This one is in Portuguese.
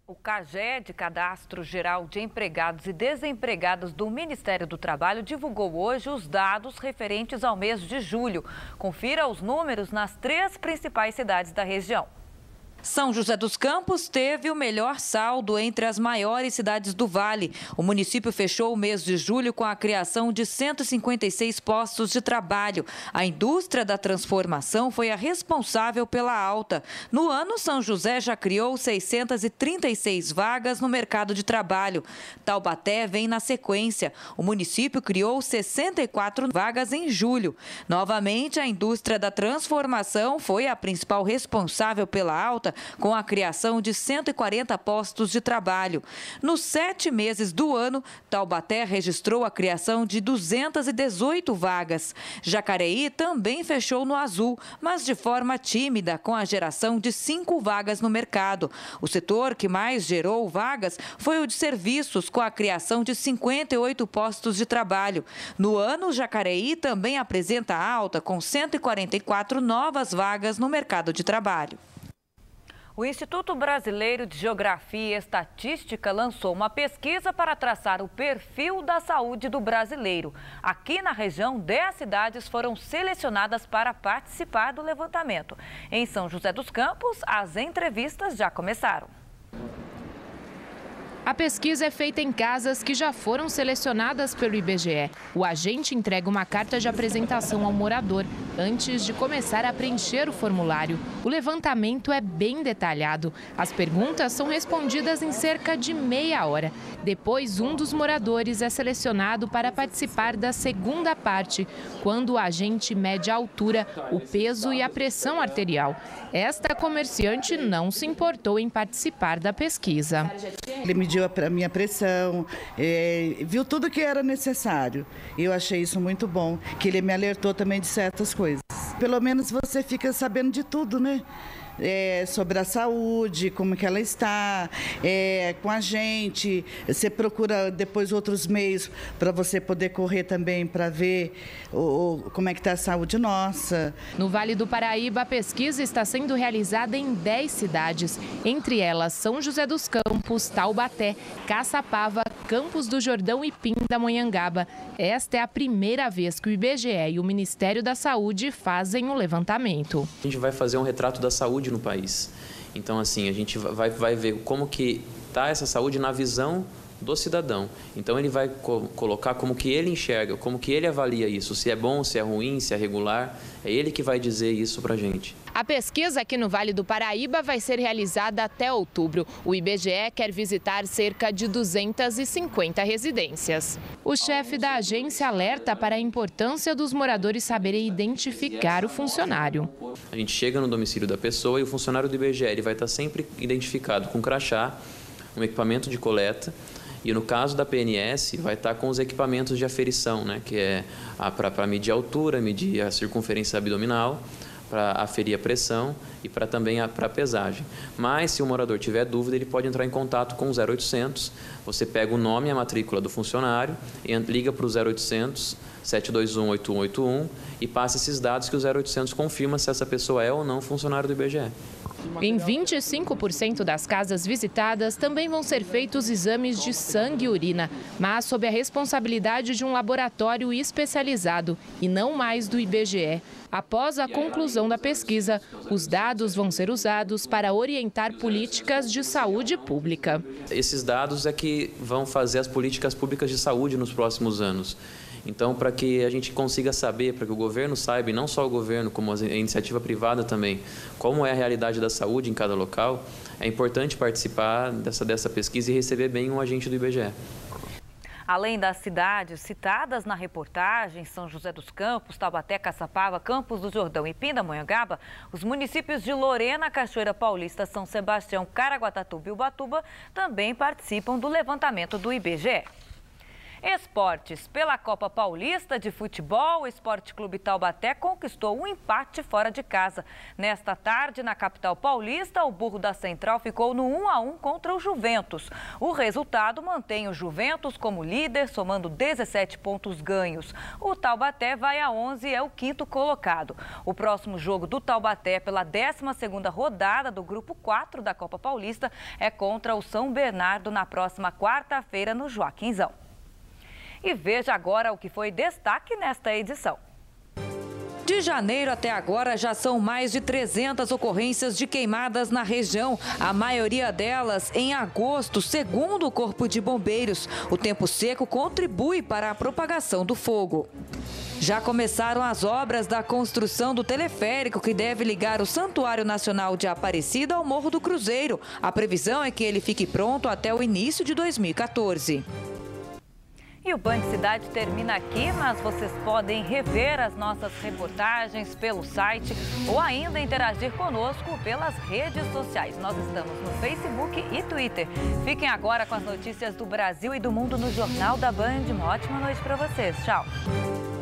O CAGED, Cadastro Geral de Empregados e Desempregados do Ministério do Trabalho, divulgou hoje os dados referentes ao mês de julho. Confira os números nas 3 principais cidades da região. São José dos Campos teve o melhor saldo entre as maiores cidades do Vale. O município fechou o mês de julho com a criação de 156 postos de trabalho. A indústria da transformação foi a responsável pela alta. No ano, São José já criou 636 vagas no mercado de trabalho. Taubaté vem na sequência. O município criou 64 vagas em julho. Novamente, a indústria da transformação foi a principal responsável pela alta, com a criação de 140 postos de trabalho. Nos 7 meses do ano, Taubaté registrou a criação de 218 vagas. Jacareí também fechou no azul, mas de forma tímida, com a geração de 5 vagas no mercado. O setor que mais gerou vagas foi o de serviços, com a criação de 58 postos de trabalho. No ano, Jacareí também apresenta alta, com 144 novas vagas no mercado de trabalho. O Instituto Brasileiro de Geografia e Estatística lançou uma pesquisa para traçar o perfil da saúde do brasileiro. Aqui na região, 10 cidades foram selecionadas para participar do levantamento. Em São José dos Campos, as entrevistas já começaram. A pesquisa é feita em casas que já foram selecionadas pelo IBGE. O agente entrega uma carta de apresentação ao morador antes de começar a preencher o formulário. O levantamento é bem detalhado. As perguntas são respondidas em cerca de meia hora. Depois, um dos moradores é selecionado para participar da segunda parte, quando o agente mede a altura, o peso e a pressão arterial. Esta comerciante não se importou em participar da pesquisa. Ele mediu a minha pressão, viu tudo que era necessário. Eu achei isso muito bom, que ele me alertou também de certas coisas. Pelo menos você fica sabendo de tudo, né? Sobre a saúde, como que ela está, com a gente. Você procura depois outros meios para você poder correr também para ver como é que está a saúde nossa. No Vale do Paraíba, a pesquisa está sendo realizada em 10 cidades. Entre elas, São José dos Campos, Taubaté, Caçapava, Campos do Jordão e Pindamonhangaba. Esta é a primeira vez que o IBGE e o Ministério da Saúde fazem o levantamento. A gente vai fazer um retrato da saúde no país. Então, assim, a gente vai ver como que está essa saúde na visão do cidadão. Então, ele vai colocar como que ele enxerga, como que ele avalia isso, se é bom, se é ruim, se é regular. É ele que vai dizer isso para a gente. A pesquisa aqui no Vale do Paraíba vai ser realizada até outubro. O IBGE quer visitar cerca de 250 residências. O chefe da agência alerta para a importância dos moradores saberem identificar o funcionário. A gente chega no domicílio da pessoa e o funcionário do IBGE ele vai estar sempre identificado com crachá, um equipamento de coleta. E no caso da PNS, vai estar com os equipamentos de aferição, né, que é para medir a altura, medir a circunferência abdominal, para aferir a pressão e também para a pesagem. Mas, se o morador tiver dúvida, ele pode entrar em contato com o 0800. Você pega o nome e a matrícula do funcionário, liga para o 0800 721 8181 e passa esses dados que o 0800 confirma se essa pessoa é ou não funcionário do IBGE. Em 25% das casas visitadas também vão ser feitos exames de sangue e urina, mas sob a responsabilidade de um laboratório especializado e não mais do IBGE. Após a conclusão da pesquisa, os dados vão ser usados para orientar políticas de saúde pública. Esses dados é que vão fazer as políticas públicas de saúde nos próximos anos. Então, para que a gente consiga saber, para que o governo saiba, e não só o governo, como a iniciativa privada também, como é a realidade da saúde em cada local, é importante participar dessa pesquisa e receber bem um agente do IBGE. Além das cidades citadas na reportagem, São José dos Campos, Taubaté, Caçapava, Campos do Jordão e Pindamonhangaba, os municípios de Lorena, Cachoeira Paulista, São Sebastião, Caraguatatuba e Ubatuba também participam do levantamento do IBGE. Esportes. Pela Copa Paulista de Futebol, o Esporte Clube Taubaté conquistou um empate fora de casa. Nesta tarde, na capital paulista, o Burro da Central ficou no 1-1 contra o Juventus. O resultado mantém o Juventus como líder, somando 17 pontos ganhos. O Taubaté vai a 11 e é o quinto colocado. O próximo jogo do Taubaté pela 12ª rodada do Grupo 4 da Copa Paulista é contra o São Bernardo na próxima quarta-feira no Joaquinzão. E veja agora o que foi destaque nesta edição. De janeiro até agora, já são mais de 300 ocorrências de queimadas na região, a maioria delas em agosto, segundo o Corpo de Bombeiros. O tempo seco contribui para a propagação do fogo. Já começaram as obras da construção do teleférico que deve ligar o Santuário Nacional de Aparecida ao Morro do Cruzeiro. A previsão é que ele fique pronto até o início de 2014. E o Band Cidade termina aqui, mas vocês podem rever as nossas reportagens pelo site ou ainda interagir conosco pelas redes sociais. Nós estamos no Facebook e Twitter. Fiquem agora com as notícias do Brasil e do mundo no Jornal da Band. Uma ótima noite para vocês. Tchau.